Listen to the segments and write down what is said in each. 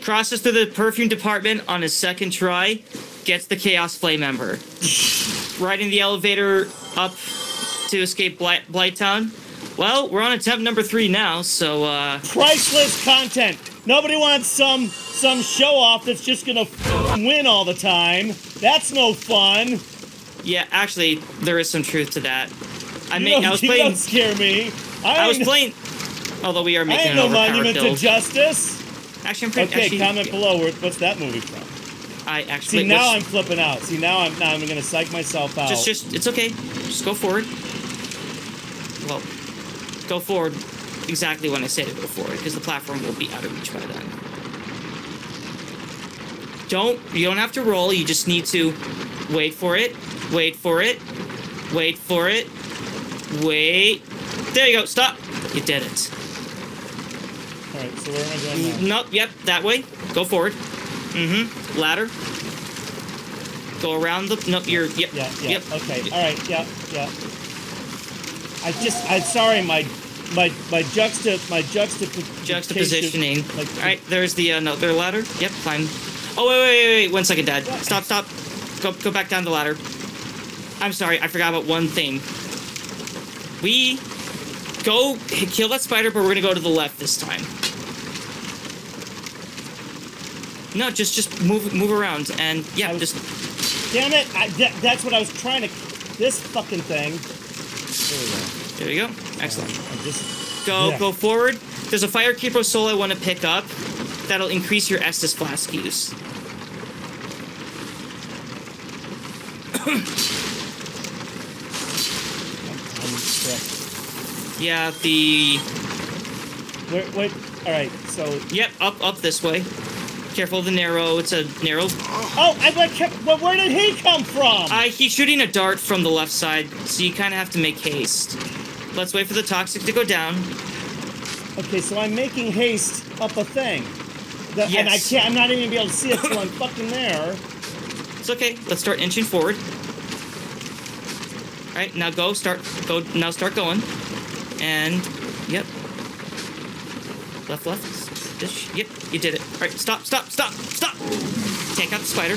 Crosses through the perfume department on his second try. Gets the Chaos Flame Ember. Riding the elevator up to escape Blighttown. Well, we're on attempt number 3 now, so, Priceless content! Nobody wants some show-off that's just gonna win all the time. That's no fun. Yeah, actually, there is some truth to that. I was You playing... don't scare me. I was playing... Although we are making an no overpowered monument build. to justice. Actually, I'm pretty... Okay, actually, comment below. What's that movie from? I actually... See, now I'm flipping out. See, now I'm gonna psych myself out. Just, it's okay. Just go forward. Well, go forward exactly when I say to go forward, because the platform will be out of reach by then. You don't have to roll, you just need to wait for it, wait for it, wait for it, wait. There you go, stop. You did it. Alright, so where am I going now? Nope, yep, that way. Go forward. Mm-hmm. Ladder. Go around the... Nope, you're... Yep. Yeah, Yep. okay, alright, yeah. I'm sorry, my juxtapositioning. Like, alright, there's the another ladder. Yep, climb. Oh, wait, 1 second, Dad. Stop. Go back down the ladder. I'm sorry, I forgot about one thing. We go kill that spider, but we're gonna go to the left this time. No, just move around, and yeah, just... Damn it! That's what I was trying to... This fucking thing. There we go. Excellent. Yeah. Go forward. There's a Firekeeper soul I want to pick up. That'll increase your Estus flask use. Yeah, the... Wait, alright, so... Yep, up this way. Careful of the narrow, it's a narrow... Oh, well, where did he come from? He's shooting a dart from the left side, so you kind of have to make haste. Let's wait for the toxic to go down. Okay, so I'm making haste up a thing. Yes. And I'm not even gonna be able to see it till I'm fucking there. It's okay, let's start inching forward. Alright, now start going. And, yep. Left. Yep, you did it. Alright, stop! Take out the spider.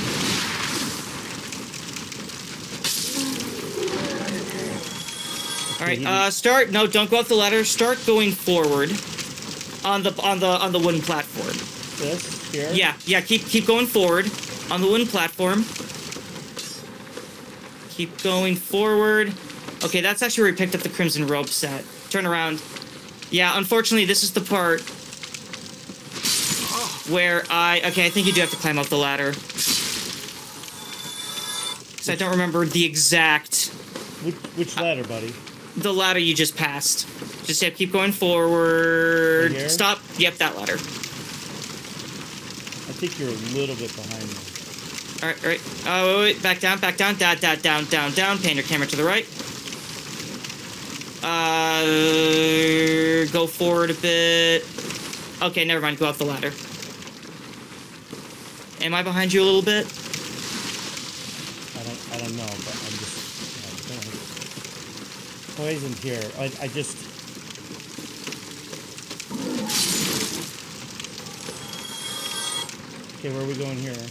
Alright, no, don't go up the ladder. Start going forward on the wooden platform. This here? Yeah, keep going forward on the wooden platform. Keep going forward. Okay, that's actually where we picked up the Crimson Rope set. Turn around. Yeah, unfortunately, this is the part where okay, I think you do have to climb up the ladder. Because I don't remember the exact... Which ladder, buddy? The ladder you just passed. Just keep going forward. Right here? Stop. Yep, that ladder. I think you're a little bit behind me. Alright. Oh, wait. Back down. Down. Pan your camera to the right. Go forward a bit. Okay, never mind. Go up the ladder. Am I behind you a little bit? I don't know, but I'm just... Poison here. I just... Okay, where are we going here?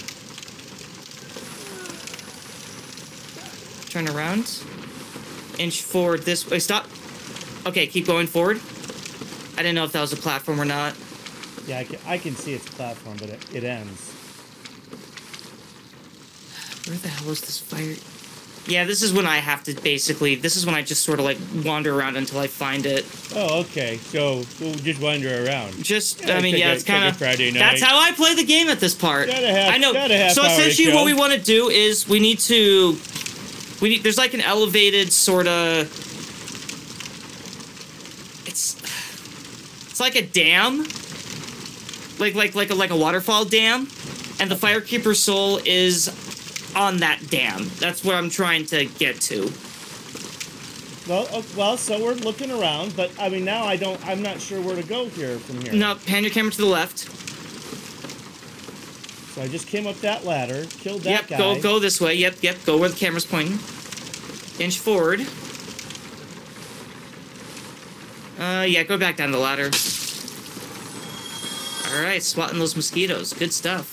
Turn around. Inch forward this way. Stop. Okay, keep going forward. I didn't know if that was a platform or not. Yeah, I can see it's a platform, but it ends. Where the hell is this fire? Yeah, this is when I have to basically... This is when I just sort of, like, wander around until I find it. Oh, okay. So, we'll just wander around. Just, I mean, yeah, it's kind of... Friday night. That's how I play the game at this part. I know. So, essentially, show. what we want to do is we need to... There's, like, an elevated sort of... It's like a dam. Like a waterfall dam. And the Firekeeper soul is... on that dam. That's where I'm trying to get to. Well, so we're looking around, but I mean now I'm not sure where to go here from here. No, pan your camera to the left. So I just came up that ladder, killed that guy. Yep, go this way. Yep, go where the camera's pointing. Inch forward. Yeah, go back down the ladder. Alright, swatting those mosquitoes. Good stuff.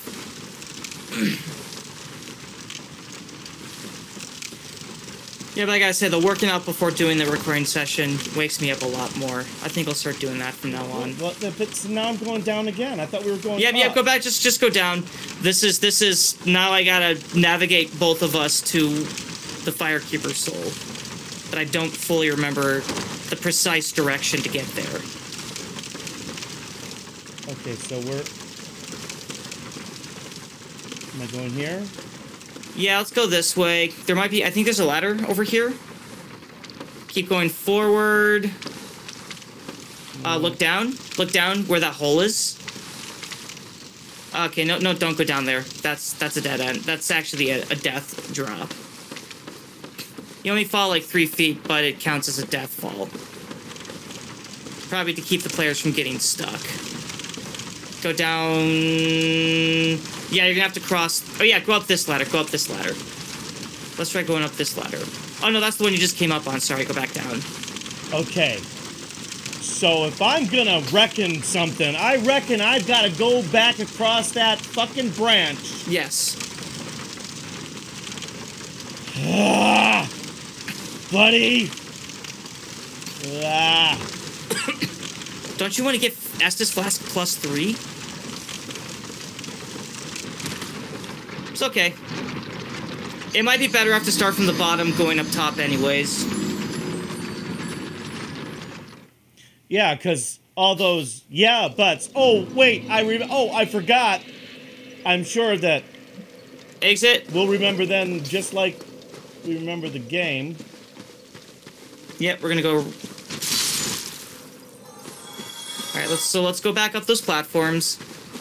Yeah, but like I said, the working out before doing the recording session wakes me up a lot more. I think I'll start doing that from now on. Well, but now I'm going down again. I thought we were going up. Yeah, go back. Just go down. This is now I gotta navigate both of us to the Firekeeper's Soul. But I don't fully remember the precise direction to get there. Okay, so am I going here? Yeah, let's go this way. There might be... I think there's a ladder over here. Keep going forward. Look down. Look down where that hole is. Okay, no, don't go down there. That's a dead end. That's actually a death drop. You only fall like 3 feet, but it counts as a death fall. Probably to keep the players from getting stuck. Go down... Yeah, you're gonna have to cross... Oh yeah, go up this ladder. Go up this ladder. Let's try going up this ladder. Oh no, that's the one you just came up on. Sorry, go back down. Okay. So if I'm gonna reckon something, I reckon I've gotta go back across that fucking branch. Yes. Ah, buddy. Ah. Don't you want to get Estus Flask +3? It's okay. It might be better off to start from the bottom, going up top anyways. Yeah, because all those yeah buts. Oh, wait, I forgot. I'm sure that Exit. we'll remember them just like we remember the game. Yep, we're gonna go... Alright, let's go back up those platforms.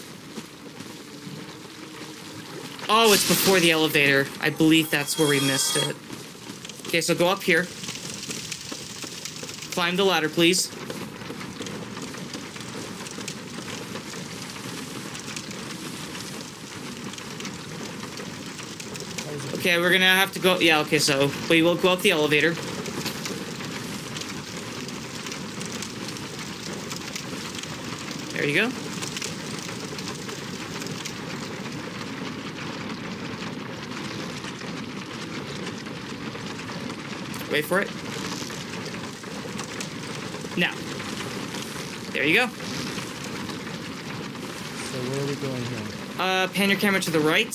Oh, it's before the elevator. I believe that's where we missed it. Okay, so go up here. Climb the ladder, please. Okay, we're gonna have to go... Yeah, okay, so we will go up the elevator. There you go. Wait for it. Now. There you go. So where are we going here? Pan your camera to the right.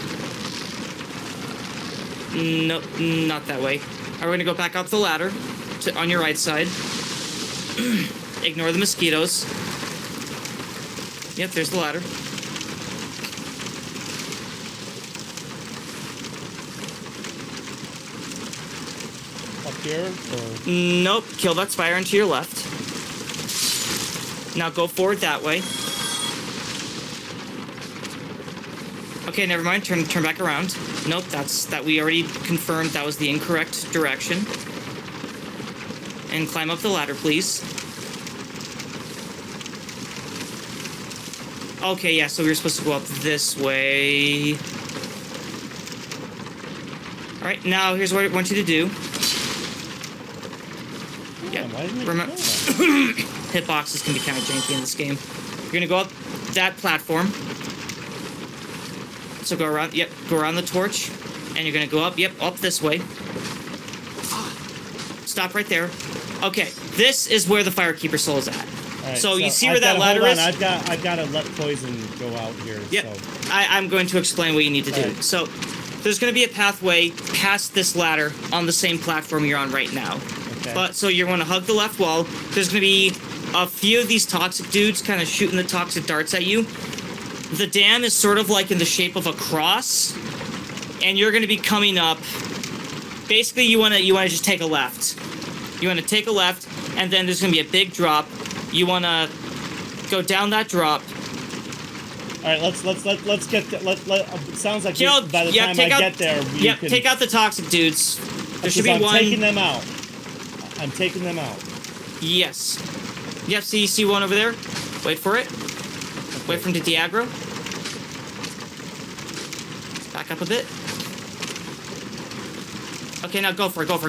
No, not that way. We're gonna go back up the ladder on your right side. Ignore the mosquitoes. Yep, there's the ladder. Up here? Or? Nope, kill that spire into your left. Now go forward that way. Okay, never mind. Turn back around. Nope, that we already confirmed that was the incorrect direction. And climb up the ladder, please. Okay, yeah, so we were supposed to go up this way. Alright, now here's what I want you to do. Yeah, remember, hitboxes can be kind of janky in this game. You're gonna go up that platform. So go around, yep, go around the torch. And you're gonna go up, yep, up this way. Stop right there. Okay, this is where the Firekeeper Soul is at. Right, so you see where that ladder is? I've got to let poison go out here. Yep. So. I'm going to explain what you need to do. Right. So there's going to be a pathway past this ladder on the same platform you're on right now. Okay. But so you're going to hug the left wall. There's going to be a few of these toxic dudes kind of shooting the toxic darts at you. The dam is sort of like in the shape of a cross, and you're going to be coming up. Basically, you want to just take a left. You want to take a left, and then there's going to be a big drop. You want to go down that drop. All right, let's get it sounds like Kill, by the time I get there, yep, take out the toxic dudes. There should be one. I'm taking them out. I'm taking them out. Yes. Yep, see one over there? Wait for it. Okay. Wait for him to de-aggro. Back up a bit. Okay, now go for it, go.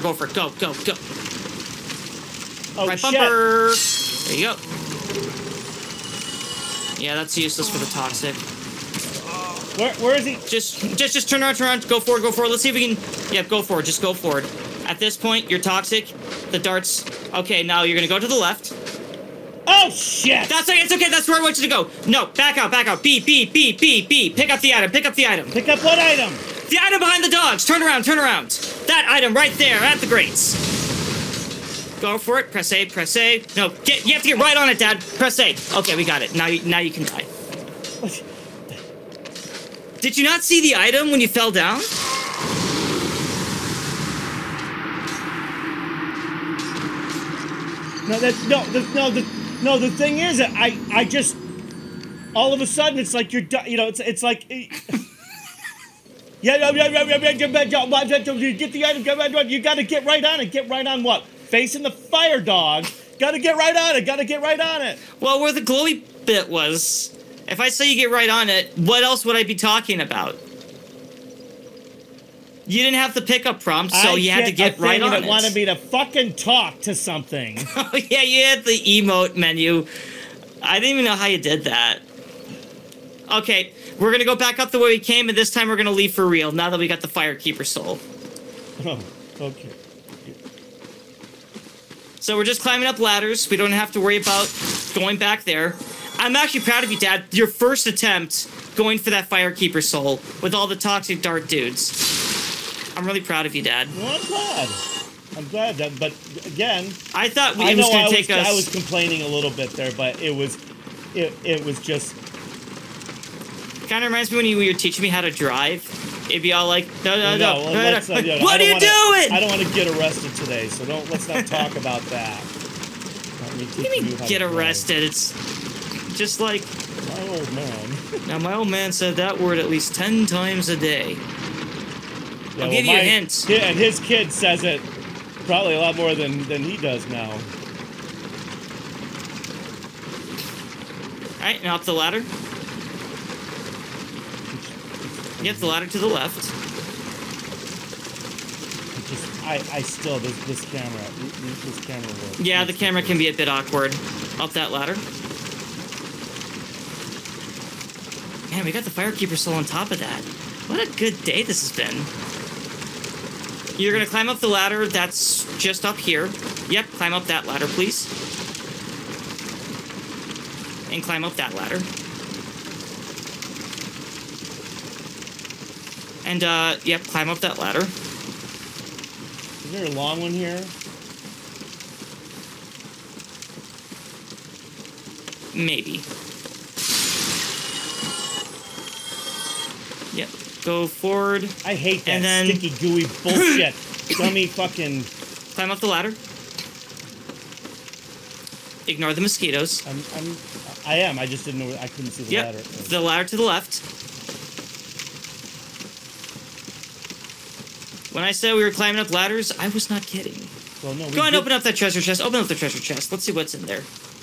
Oh, right bumper. There you go. Yeah, that's useless for the toxic. Where is he? Just turn around, go forward. Let's see if we can... Yeah, go forward, just go forward. At this point, you're toxic. The darts... Okay, now you're gonna go to the left. Oh, shit! That's okay, it's okay, that's where I want you to go. No, back out. B. Pick up the item. Pick up what item? The item behind the dogs. Turn around. That item right there at the grates. Go for it. Press A. No, you have to get right on it, Dad. Press A. Okay, we got it. Now you can die. What? Did you not see the item when you fell down? The thing is, I just all of a sudden it's like you're, it's like. Yeah, you get the item, you gotta get right on it. Get right on what? Facing the fire dog. Gotta get right on it. Well, where the glowy bit was, if I say you get right on it, what else would I be talking about? You didn't have the pickup prompt, so you had to get right on it. That wanted me to fucking talk to something. Oh, yeah, you had the emote menu. I didn't even know how you did that. Okay, we're gonna go back up the way we came, and this time we're gonna leave for real, now that we got the Firekeeper soul. Oh, okay. So we're just climbing up ladders. We don't have to worry about going back there. I'm actually proud of you, Dad. Your first attempt going for that Firekeeper soul with all the toxic dart dudes. I'm really proud of you, Dad. Well, I'm glad that, but again, I thought it was going to take us... I was complaining a little bit there, but it was just... Kind of reminds me when you were teaching me how to drive. It'd be all like, no. What are you doing? I don't want to get arrested today, so let's not talk about that. What do you mean get arrested? It's just like... My old man. Now, my old man said that word at least 10 times a day. Yeah, I'll give you a hint. And his kid says it probably a lot more than he does now. Alright, now up the ladder. Yep, the ladder to the left. I still, this camera works. Yeah, the camera can be a bit awkward. Up that ladder. Man, we got the Firekeeper soul on top of that. What a good day this has been. You're gonna climb up the ladder that's just up here. Yep, climb up that ladder, please. And climb up that ladder. And, yep, climb up that ladder. Is there a long one here? Maybe. Yep. Go forward. I hate that sticky, gooey bullshit. Dummy fucking... Climb up the ladder. Ignore the mosquitoes. I am. I just didn't know. I couldn't see the ladder. The ladder to the left. When I said we were climbing up ladders, I was not kidding. Well, no. Go ahead and open up that treasure chest. Open up the treasure chest. Let's see what's in there.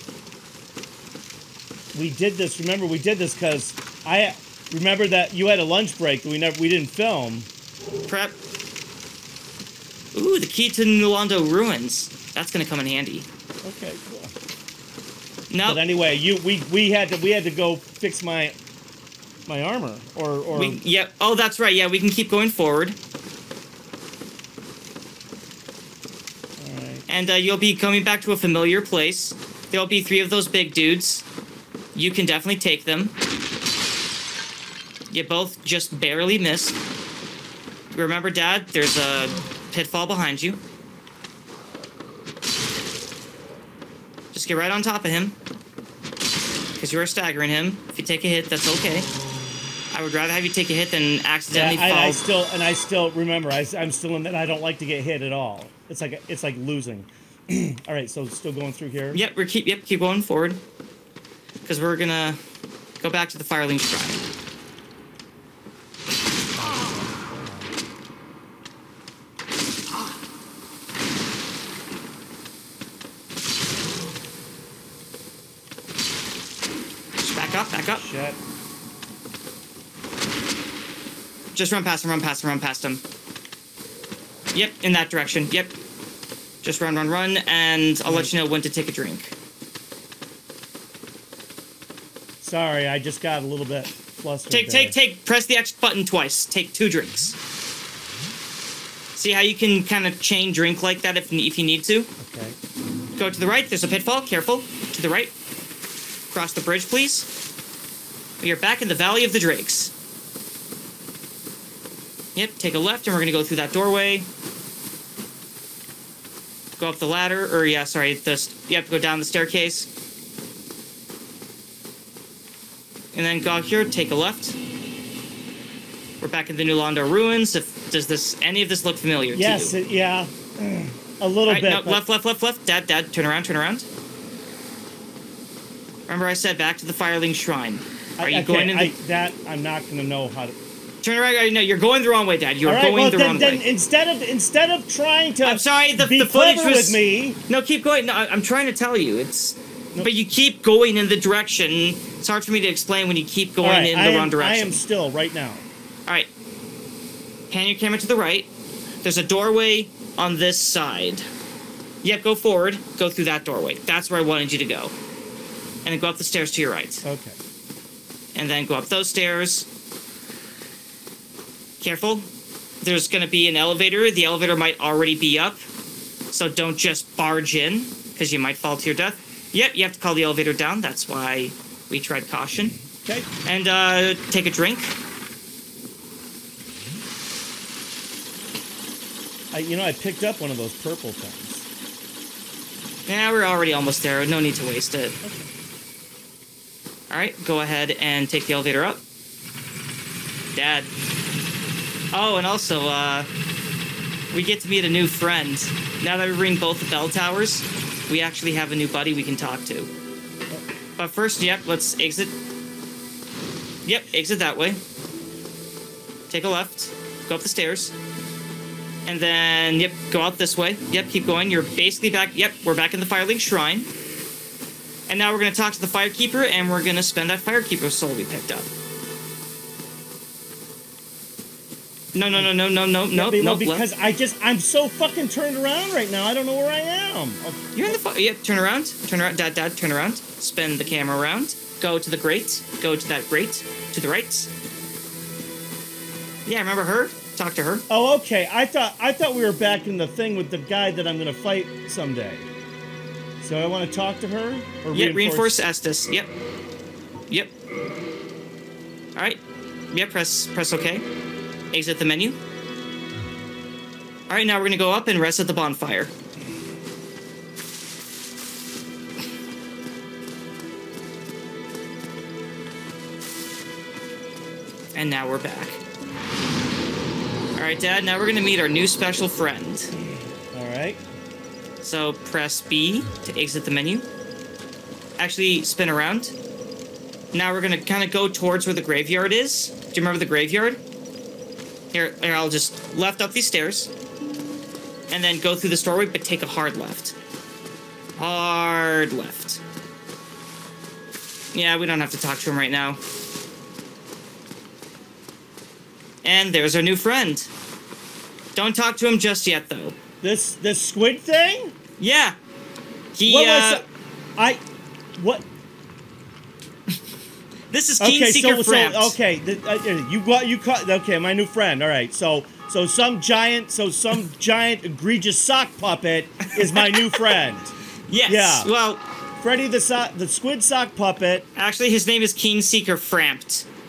We did this. Remember, we did this because I remember that you had a lunch break that we didn't film. Prep. Ooh, the key to Nulando ruins. That's gonna come in handy. Okay, cool. No. But anyway, we had to go fix my armor or. Yeah. Oh, that's right. Yeah, we can keep going forward. All right. And you'll be coming back to a familiar place. There'll be 3 of those big dudes. You can definitely take them. You both just barely missed. Remember, Dad, there's a pitfall behind you. Just get right on top of him. Because you are staggering him. If you take a hit, that's okay. I would rather have you take a hit than accidentally fall. I still remember, I'm still in that I don't like to get hit at all. It's like losing. All right, so still going through here. Yep, keep going forward. Because we're gonna go back to the Firelink Shrine. Just back up. Shit. Just run past him. Yep, in that direction. Yep. Just run, and I'll let you know when to take a drink. Sorry, I just got a little bit flustered. Take. Press the X button twice. Take 2 drinks. See how you can kind of chain drink like that if you need to? Okay. Go to the right. There's a pitfall. Careful. To the right. Cross the bridge, please. We are back in the Valley of the Drakes. Yep, take a left, and we're going to go through that doorway. Go up the ladder, or yeah, sorry, you have to go down the staircase. And then go out here, take a left. We're back in the New Londo ruins. Does any of this look familiar to you? Yes, yeah. A little bit. No, left. Dad, turn around. Remember I said back to the Firelink Shrine. Are you going in the... I'm not going to know how to... Turn around. No, you're going the wrong way, Dad. You're going the wrong way. Instead of trying to... I'm sorry, the footage was... with me. No, keep going. No, I'm trying to tell you. But you keep going in the direction. It's hard for me to explain when you keep going in the wrong direction. I am still right now. All right. Pan your camera to the right. There's a doorway on this side. Yep, go forward. Go through that doorway. That's where I wanted you to go. And then go up the stairs to your right. Okay. And then go up those stairs. Careful. There's going to be an elevator. The elevator might already be up. So don't just barge in, because you might fall to your death. Yep, you have to call the elevator down. That's why we tried caution. Okay. And take a drink. I picked up one of those purple things. Yeah, we're already almost there. No need to waste it. Okay. Alright, go ahead and take the elevator up. Dad. Oh, and also, we get to meet a new friend. Now that we ring both the bell towers, we actually have a new buddy we can talk to. But first, yep, let's exit. Yep, exit that way. Take a left. Go up the stairs. And then, yep, go out this way. Yep, keep going. You're basically back. Yep, we're back in the Firelink Shrine. And now we're going to talk to the Firekeeper, and we're going to spend that Firekeeper soul we picked up. No, because I'm so fucking turned around right now. I don't know where I am. Okay. You're in the yep, turn around, Dad, turn around. Spin the camera around. Go to the grate. Go to that grate. To the right. Yeah, remember her? Talk to her. Oh, okay. I thought we were back in the thing with the guy that I'm going to fight someday. So I want to talk to her? Or reinforce Estes. Yep. Alright. Yep, press OK. Exit the menu. Alright, now we're going to go up and rest at the bonfire. And now we're back. Alright, Dad, now we're going to meet our new special friend. Alright. So press B to exit the menu. Actually, spin around. Now we're going to kind of go towards where the graveyard is. Do you remember the graveyard? Here, I'll just left up these stairs. And then go through this doorway, but take a hard left. Hard left. Yeah, we don't have to talk to him right now. And there's our new friend. Don't talk to him just yet, though. This squid thing? Yeah. What? This is Keenseeker Frampt. Okay, my new friend. All right, so some giant egregious sock puppet is my new friend. Yes. Yeah. Well, Freddy the squid sock puppet. Actually, his name is Keenseeker Frampt.